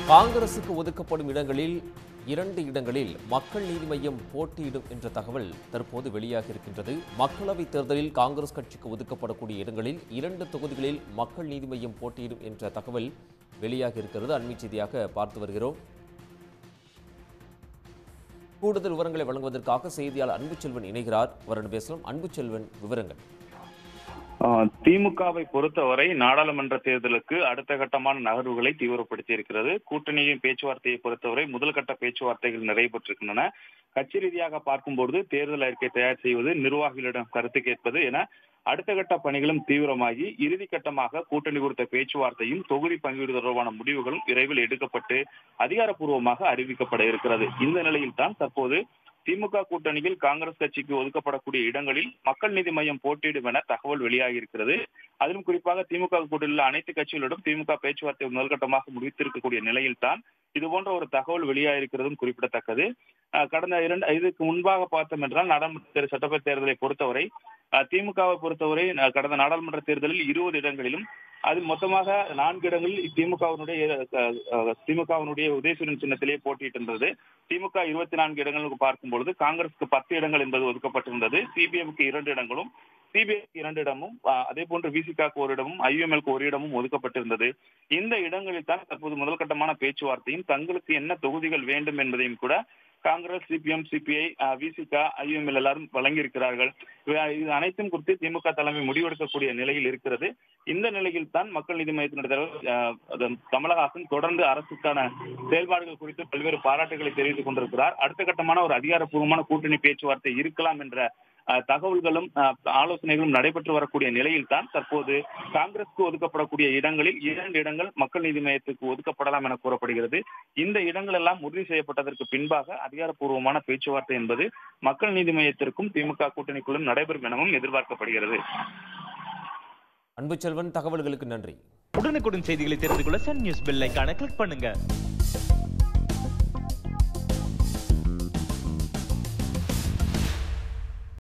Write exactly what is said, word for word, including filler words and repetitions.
காங்கிரசுக்கு ஒதுக்கப்படும் இடங்களில் இரண்டு இடங்களில் மக்கள் நீதி மய்யம் போட்டியிடும் என்ற தகவல் தற்போது வெளியாக இருக்கின்றது. மக்களவைத் தேர்தலில் காங்கிரஸ் கட்சிக்கு ஒதுக்கப்படக்கூடிய இடங்களில் இரண்டு தொகுதிகளில் மக்கள் நீதி மய்யம் போட்டியிடும் என்ற தகவல் வெளியாக இருக்கிறது. அண்மை செய்தியாக பார்த்து வருகிறோம். கூடுதல் விவரங்களை வழங்குவதற்காக செய்தியாளர் அன்புச்செல்வன் இணைகிறார். அவரிடம் பேசலாம். அன்புச்செல்வன், விவரங்கள். திமுகவை பொறுத்தவரை நாடாளுமன்ற தேர்தலுக்கு அடுத்த கட்டமான நகர்வுகளை தீவிரப்படுத்தி இருக்கிறது. கூட்டணியின் பேச்சுவார்த்தையை பொறுத்தவரை முதல் கட்ட பேச்சுவார்த்தைகள் நிறைவேற்றிருக்கின்றன. கட்சி ரீதியாக பார்க்கும்போது தேர்தல் அறிக்கை தயார் செய்வது, நிர்வாகிகளிடம் கருத்து கேட்பது என அடுத்த கட்ட பணிகளும் தீவிரமாகி இறுதி கட்டமாக கூட்டணி குறித்த பேச்சுவார்த்தையும் தொகுதி பங்கீடு தொடர்பான முடிவுகளும் விரைவில் எடுக்கப்பட்டு அதிகாரப்பூர்வமாக அறிவிக்கப்பட இருக்கிறது. இந்த நிலையில் தான் தற்போது திமுக கூட்டணியில் காங்கிரஸ் கட்சிக்கு ஒதுக்கப்படக்கூடிய இடங்களில் மக்கள் நீதி மய்யம் போட்டியிடும் என தகவல் வெளியாகி இருக்கிறது. அதிலும் குறிப்பாக திமுக கூட்டணியில் அனைத்து கட்சிகளிடம் திமுக பேச்சுவார்த்தை முதல்கட்டமாக முடித்திருக்கக்கூடிய நிலையில் தான் இதுபோன்ற ஒரு தகவல் வெளியாகிருக்கிறதும் குறிப்பிடத்தக்கது. கடந்த இரண்டு இதுக்கு முன்பாக பார்த்தோம் என்றால் நாடாளுமன்ற சட்டப்பேரவை தேர்தலை பொறுத்தவரை திமுகவை பொறுத்தவரை கடந்த நாடாளுமன்ற தேர்தலில் இருபது இடங்களிலும் அதில் மொத்தமாக நான்கு இடங்களில் திமுகவினுடைய திமுகவினுடைய உதயசூரியன் சின்னத்திலேயே போட்டியிட்டிருந்தது. திமுக இருபத்தி நான்கு இடங்களுக்கு பார்க்கும்பொழுது காங்கிரசுக்கு பத்து இடங்கள் என்பது ஒதுக்கப்பட்டிருந்தது. சிபிஎம்க்கு இரண்டு இடங்களும், சிபிஐக்கு இரண்டு இடமும், அதே போன்று விசிகாக்கு ஒரு இடமும், ஐயுஎம்எல்க்கு ஒரு இடமும் ஒதுக்கப்பட்டிருந்தது. இந்த இடங்களில் தான் தற்போது முதல் கட்டமான பேச்சுவார்த்தையும் தங்களுக்கு என்ன தொகுதிகள் வேண்டும் என்பதையும் கூட Congress, CPM, CPI, VCK, IUML எல்லாரும் வழங்கியிருக்கிறார்கள். இது அனைத்தும் குறித்து திமுக தலைமை முடிவெடுக்கக்கூடிய நிலையில் இருக்கிறது. இந்த நிலையில் தான் மக்கள் நீதி மய்யத்தினுடைய தலைவர் கமலஹாசன் தொடர்ந்து அரசுக்கான செயல்பாடுகள் குறித்து பல்வேறு பாராட்டுகளை தெரிவித்துக் கொண்டிருக்கிறார். அடுத்த கட்டமான ஒரு அதிகாரப்பூர்வமான கூட்டணி பேச்சுவார்த்தை இருக்கலாம் என்ற தகவல்களும் ஆலோசனைகளும் நடைபெற்று வரக்கூடிய நிலையில் தான் தற்போது காங்கிரசுக்கு ஒதுக்கப்படக்கூடிய இடங்களில் இரண்டு இடங்கள் மக்கள் நீதி மய்யத்துக்கு ஒதுக்கப்படலாம் என கூறப்படுகிறது. இந்த இடங்கள் எல்லாம் உறுதி செய்யப்பட்டதற்கு பின்பாக அதிகாரப்பூர்வமான பேச்சுவார்த்தை என்பது மக்கள் நீதி மய்யத்திற்கும் திமுக கூட்டணிக்குள்ளும் நடைபெறும் எனவும் எதிர்பார்க்கப்படுகிறது. அன்புச்செல்வன், தகவல்களுக்கு நன்றி. உடனுக்குடன் செய்திகளை தெரிந்து கொள்ள சன் நியூஸ் பெல் ஐகானை கிளிக் பண்ணுங்க.